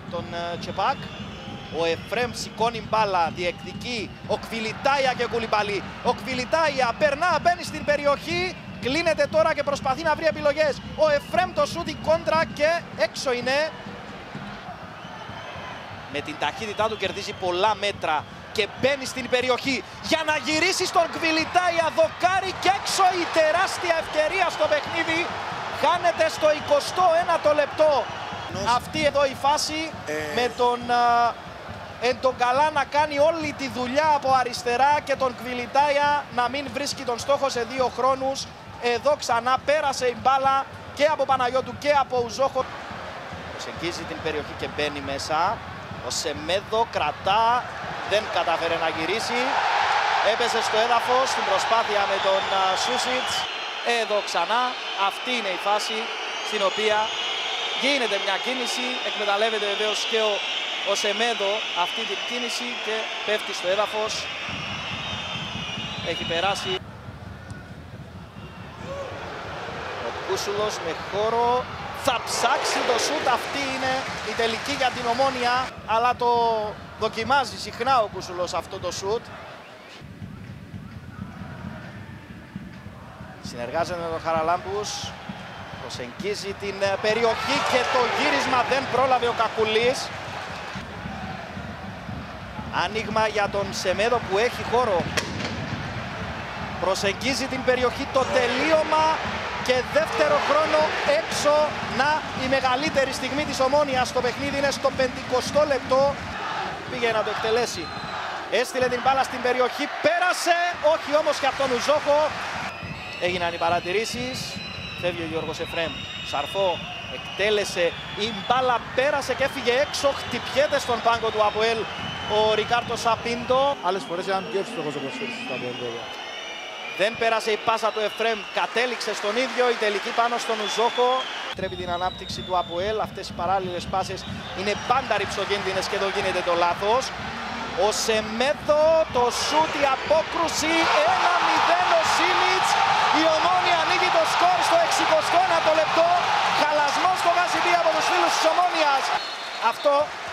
τον Τσεπάκ. Ο Εφρέμ σηκώνει μπάλα, διεκδικεί. Ο Κβιλιτάια και Κουλιμπαλί. Ο Κβιλιτάια περνά, μπαίνει στην περιοχή. Κλείνεται τώρα και προσπαθεί να βρει επιλογές. Ο Εφρέμ το σούτ, η κόντρα και έξω είναι. Με την ταχύτητά του κερδίζει πολλά μέτρα και μπαίνει στην περιοχή για να γυρίσει στον Κβιλιτάια. Δοκάρι και έξω, η τεράστια ευκαιρία στο παιχνίδι. Χάνεται στο 21ο λεπτό. Αυτή εδώ η φάση με τον Εντογκαλά να κάνει όλη τη δουλειά από αριστερά και τον Κβιλιτάια να μην βρίσκει τον στόχο σε 2 χρόνους. Εδώ ξανά πέρασε η μπάλα και από Παναγιώτου και από Ουζόχο. Προσεγγίζει την περιοχή και μπαίνει μέσα. Ο Σεμέδο κρατά, δεν κατάφερε να γυρίσει. Έπεσε στο έδαφος στην προσπάθεια με τον Σούσιτς. Εδώ ξανά, αυτή είναι η φάση στην οποία γίνεται μια κίνηση. Εκμεταλλεύεται βεβαίως και ο Σεμέδο αυτή την κίνηση και πέφτει στο έδαφος. Έχει περάσει ο Κούσουλος με χώρο. Θα ψάξει το σούτ, αυτή είναι η τελική για την Ομόνοια, αλλά το δοκιμάζει συχνά ο Κούσουλος αυτό το σούτ. Συνεργάζεται με τον Χαραλάμπους, προσεγγίζει την περιοχή και το γύρισμα δεν πρόλαβε ο Κακουλής. Άνοιγμα για τον Σεμέδο που έχει χώρο. Προσεγγίζει την περιοχή, το τελείωμα και δεύτερο χρόνο έξω. Να, η μεγαλύτερη στιγμή της Ομόνοιας στο παιχνίδι είναι στο 50ο λεπτό. Πήγε να το εκτελέσει. Έστειλε την μπάλα στην περιοχή, πέρασε, όχι όμως και από τον Ουζόχο. Έγιναν οι παρατηρήσεις. Φεύγει ο Γιώργος Εφρέμ. Σαρφό εκτέλεσε, η μπάλα πέρασε και έφυγε έξω. Χτυπιέται στον πάγκο του ΑΠΟΕΛ ο Ρικάρτο Σαπίντο. Άλλες φορές ήταν πιο εύστοχος ο Κοσφαίρης στο ΑΠΟΕΛ. Δεν πέρασε η πάσα του Εφρέμ, κατέληξε στον ίδιο, η τελική πάνω στον Ουζόχο. Τρέπει την ανάπτυξη του ΑΠΟΕΛ, αυτές οι παράλληλες πάσες είναι πάντα ρυψοκίνδυνες και εδώ γίνεται το λάθος. Ο Σεμέδο, το σούτ, η απόκρουση, 1-0 ο Σίμιτς. Η Ομόνοια ανοίγει το σκορ στο 61ο λεπτό. Χαλασμός στο Γασιμπή από τους φίλους της Ομόνοιας. Αυτό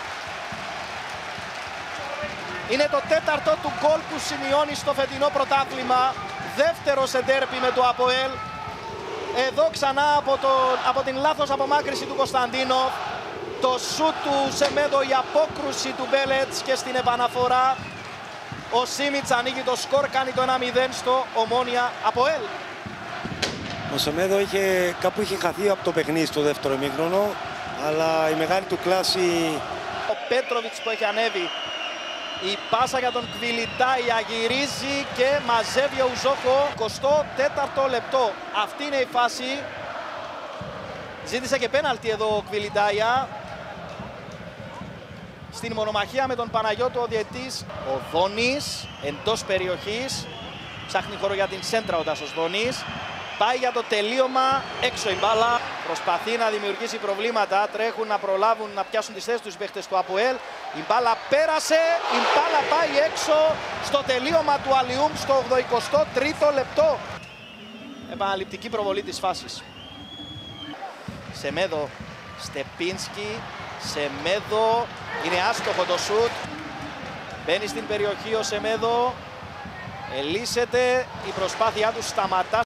είναι το 4ο του γκολ που σημειώνει στο φετινό πρωτάθλημα. Δεύτερο σε ντέρπι με το ΑΠΟΕΛ. Εδώ ξανά από την λάθος απομάκρυση του Κωνσταντίνο. Το σούτ του Σεμέδο, η απόκρουση του Μπέλετς και στην επαναφορά ο Σίμιτς ανοίγει το σκορ, κάνει το 1-0 στο Ομόνοια ΑΠΟΕΛ. Ο Σεμέδο κάπου είχε χαθεί από το παιχνίδι στο δεύτερο ημίχρονο, αλλά η μεγάλη του κλάση... Ο Πέτροβιτς που έχει ανέβει, η πάσα για τον Κβιλιτάια, γυρίζει και μαζεύει ο Ουζόχο. 24ο λεπτό, αυτή είναι η φάση. Ζήτησε και πέναλτι εδώ ο Κβιλιτάια. Στην μονομαχία με τον Παναγιώτου ο διαιτής. Ο Δόνης εντός περιοχής. Ψάχνει χώρο για την σέντρα ο Τάσος Δόνης. Πάει για το τελείωμα, έξω η μπάλα. Προσπαθεί να δημιουργήσει προβλήματα. Τρέχουν να προλάβουν να πιάσουν τις θέσεις τους οι παίχτες του ΑΠΟΕΛ. Η μπάλα πέρασε, η μπάλα πάει έξω στο τελείωμα του Αλιούμ στο 83ο λεπτό. Επαναληπτική προβολή της φάσης. Σεμέδο, Στεπίνσκι, Σεμέδο, είναι άστοχο το σούτ. Μπαίνει στην περιοχή ο Σεμέδο, ελύσεται, η προσπάθειά του σταματά.